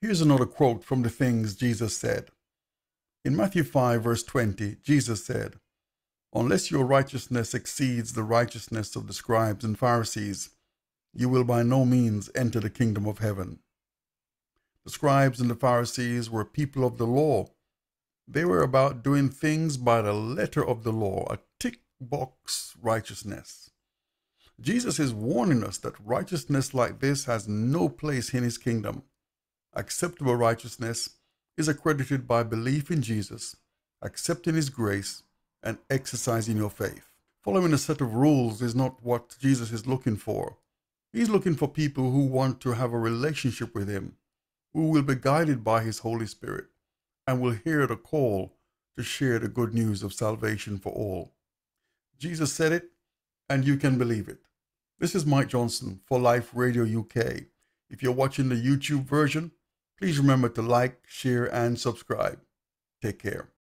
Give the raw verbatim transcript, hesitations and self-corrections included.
Here's another quote from the things Jesus said. In Matthew five, verse twenty, Jesus said, "Unless your righteousness exceeds the righteousness of the scribes and Pharisees, you will by no means enter the kingdom of heaven." The scribes and the Pharisees were people of the law. They were about doing things by the letter of the law, a tick box righteousness. Jesus is warning us that righteousness like this has no place in his kingdom. Acceptable righteousness is accredited by belief in Jesus, accepting his grace, and exercising your faith. Following a set of rules is not what Jesus is looking for. He's looking for people who want to have a relationship with him, who will be guided by his Holy Spirit, and will hear the call to share the good news of salvation for all. Jesus said it, and you can believe it. This is Mike Johnson for Life Radio U K. If you're watching the YouTube version, please remember to like, share, and subscribe. Take care.